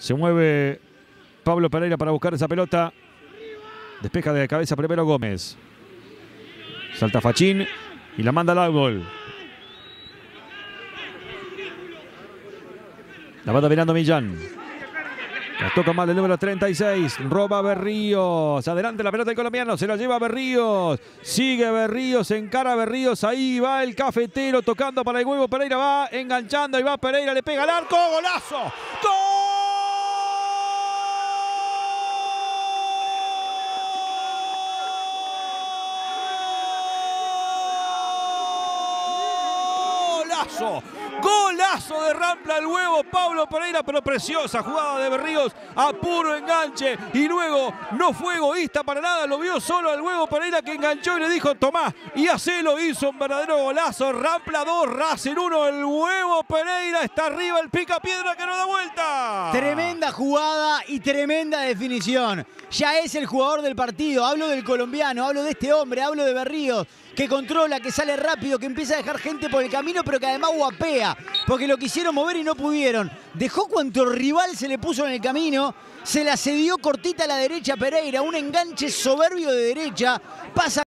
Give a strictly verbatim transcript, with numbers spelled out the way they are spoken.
Se mueve Pablo Pereira para buscar esa pelota. Despeja de cabeza primero Gómez. Salta Fachín y la manda al árbol. La va dominando Millán. La toca mal el número treinta y seis. Roba Berríos. Adelante la pelota del colombiano. Se la lleva Berríos. Sigue Berríos. Encara Berríos. Ahí va el cafetero tocando para el huevo. Pereira va enganchando. Y va Pereira. Le pega al arco. ¡Golazo! ¡Golazo! Golazo de Rampla el huevo, Pablo Pereira, pero preciosa jugada de Berríos a puro enganche. Y luego no fue egoísta para nada, lo vio solo al huevo Pereira que enganchó y le dijo: tomá, y así lo hizo, un verdadero golazo. Rampla dos, Racing uno, el huevo Pereira está arriba, el picapiedra que no da vuelta. Tremenda jugada y tremenda definición. Ya es el jugador del partido. Hablo del colombiano, hablo de este hombre, hablo de Berríos, que controla, que sale rápido, que empieza a dejar gente por el camino, pero que además guapea, porque lo quisieron mover y no pudieron. Dejó cuanto rival se le puso en el camino, se la cedió cortita a la derecha Pereira, un enganche soberbio de derecha, pasa